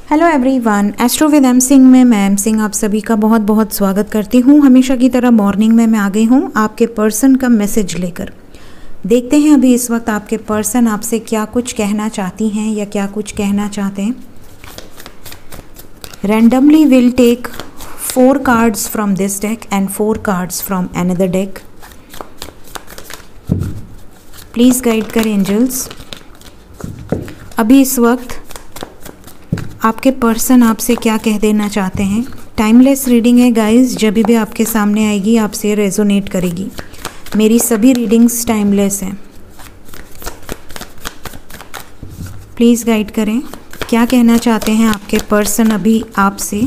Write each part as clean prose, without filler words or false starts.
Hello everyone, astro with M Singh में मैं M Singh आप सभी का बहुत बहुत स्वागत करती हूँ। हमेशा की तरह मॉर्निंग में मैं आ गई हूँ आपके पर्सन का मैसेज लेकर। देखते हैं अभी इस वक्त आपके पर्सन आपसे क्या कुछ कहना चाहती हैं या क्या कुछ कहना चाहते हैं। Randomly will take 4 cards from this deck and 4 cards from another deck. Please guide कर एंजल्स। अभी इस वक्त आपके पर्सन आपसे क्या कह देना चाहते हैं। टाइमलेस रीडिंग है गाइस, जब भी आपके सामने आएगी आपसे रेजोनेट करेगी। मेरी सभी रीडिंग्स टाइमलेस हैं। प्लीज़ गाइड करें, क्या कहना चाहते हैं आपके पर्सन अभी आपसे।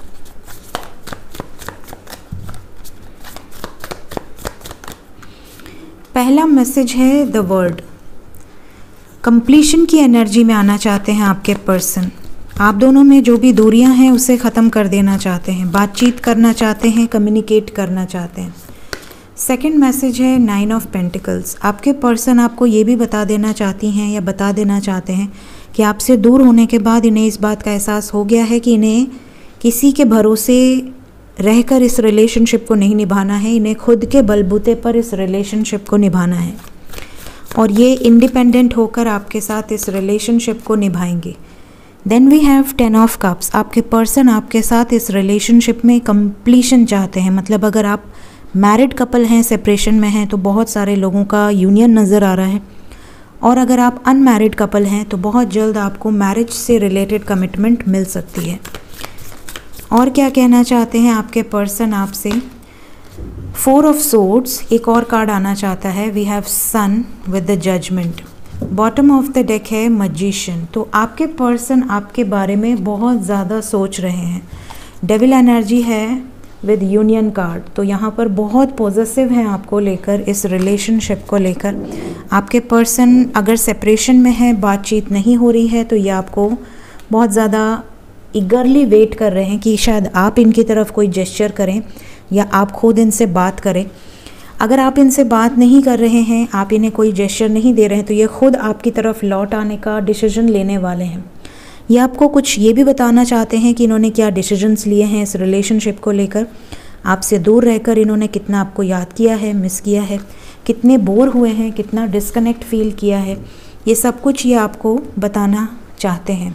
पहला मैसेज है द वर्ड। कंप्लीशन की एनर्जी में आना चाहते हैं आपके पर्सन। आप दोनों में जो भी दूरियां हैं उसे ख़त्म कर देना चाहते हैं, बातचीत करना चाहते हैं, कम्युनिकेट करना चाहते हैं। सेकंड मैसेज है 9 ऑफ पेंटिकल्स। आपके पर्सन आपको ये भी बता देना चाहती हैं या बता देना चाहते हैं कि आपसे दूर होने के बाद इन्हें इस बात का एहसास हो गया है कि इन्हें किसी के भरोसे रहकर इस रिलेशनशिप को नहीं निभाना है। इन्हें खुद के बलबूते पर इस रिलेशनशिप को निभाना है और ये इंडिपेंडेंट होकर आपके साथ इस रिलेशनशिप को निभाएंगे। Then we have 10 of cups. आपके पर्सन आपके साथ इस रिलेशनशिप में कंप्लीशन चाहते हैं। मतलब अगर आप मैरिड कपल हैं, सेपरेशन में हैं, तो बहुत सारे लोगों का यूनियन नज़र आ रहा है। और अगर आप अनमैरिड कपल हैं तो बहुत जल्द आपको मैरिज से रिलेटेड कमिटमेंट मिल सकती है। और क्या कहना चाहते हैं आपके पर्सन आपसे। 4 ऑफ सोर्ड्स, एक और कार्ड आना चाहता है। We have sun with the judgement. Bottom of the deck है मैजिशियन। तो आपके पर्सन आपके बारे में बहुत ज़्यादा सोच रहे हैं। डेविल एनर्जी है विद यूनियन कार्ड। तो यहाँ पर बहुत पॉजिटिव हैं आपको लेकर, इस रिलेशनशिप को लेकर। आपके पर्सन अगर सेपरेशन में है, बातचीत नहीं हो रही है, तो ये आपको बहुत ज़्यादा ईगरली वेट कर रहे हैं कि शायद आप इनकी तरफ कोई जेस्चर करें या आप खुद इनसे बात करें। अगर आप इनसे बात नहीं कर रहे हैं, आप इन्हें कोई जेस्चर नहीं दे रहे हैं, तो ये खुद आपकी तरफ लौट आने का डिसीजन लेने वाले हैं। ये आपको कुछ ये भी बताना चाहते हैं कि इन्होंने क्या डिसीजंस लिए हैं इस रिलेशनशिप को लेकर। आपसे दूर रहकर इन्होंने कितना आपको याद किया है, मिस किया है, कितने बोर हुए हैं, कितना डिस्कनेक्ट फील किया है, ये सब कुछ ये आपको बताना चाहते हैं।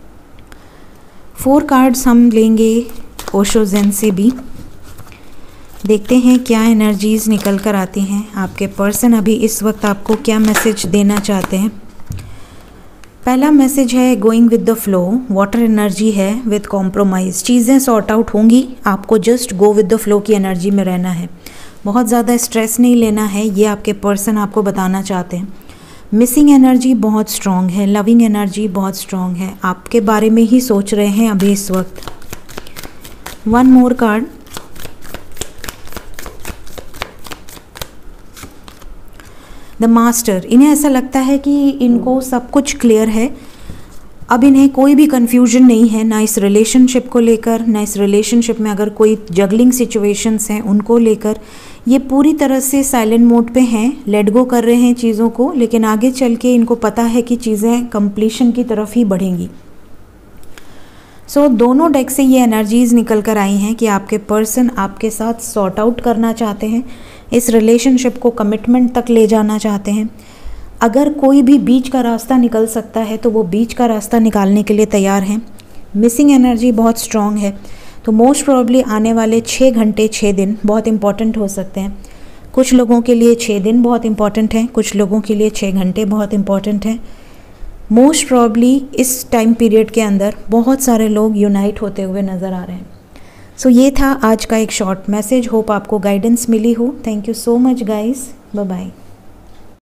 4 कार्ड्स हम लेंगे ओशो ज़ेन से भी। देखते हैं क्या एनर्जीज़ निकल कर आती हैं। आपके पर्सन अभी इस वक्त आपको क्या मैसेज देना चाहते हैं। पहला मैसेज है going with the flow. Water energy है विद कॉम्प्रोमाइज़। चीज़ें सॉर्ट आउट होंगी, आपको just go with the flow की एनर्जी में रहना है। बहुत ज़्यादा स्ट्रेस नहीं लेना है, ये आपके पर्सन आपको बताना चाहते हैं। मिसिंग एनर्जी बहुत स्ट्रॉन्ग है, लविंग एनर्जी बहुत स्ट्रॉन्ग है, आपके बारे में ही सोच रहे हैं अभी इस वक्त। 1 मोर कार्ड। The master. इन्हें ऐसा लगता है कि इनको सब कुछ क्लियर है। अब इन्हें कोई भी कन्फ्यूजन नहीं है, ना इस रिलेशनशिप को लेकर, ना इस रिलेशनशिप में अगर कोई जगलिंग सिचुएशंस हैं उनको लेकर। ये पूरी तरह से साइलेंट मोड पे हैं, लेट गो कर रहे हैं चीज़ों को, लेकिन आगे चल के इनको पता है कि चीज़ें कंप्लीशन की तरफ ही बढ़ेंगी। सो दोनों डेक से ये एनर्जीज़ निकल कर आई हैं कि आपके पर्सन आपके साथ सॉर्ट आउट करना चाहते हैं, इस रिलेशनशिप को कमिटमेंट तक ले जाना चाहते हैं। अगर कोई भी बीच का रास्ता निकल सकता है तो वो बीच का रास्ता निकालने के लिए तैयार हैं। मिसिंग एनर्जी बहुत स्ट्रॉन्ग है, तो मोस्ट प्रोबेबली आने वाले 6 घंटे 6 दिन बहुत इंपॉर्टेंट हो सकते हैं। कुछ लोगों के लिए 6 दिन बहुत इंपॉर्टेंट हैं, कुछ लोगों के लिए 6 घंटे बहुत इंपॉर्टेंट हैं। मोस्ट प्रोबेबली इस टाइम पीरियड के अंदर बहुत सारे लोग यूनाइट होते हुए नज़र आ रहे हैं। सो ये था आज का एक शॉर्ट मैसेज। होप आपको गाइडेंस मिली हो। Thank you so much guys, bye bye.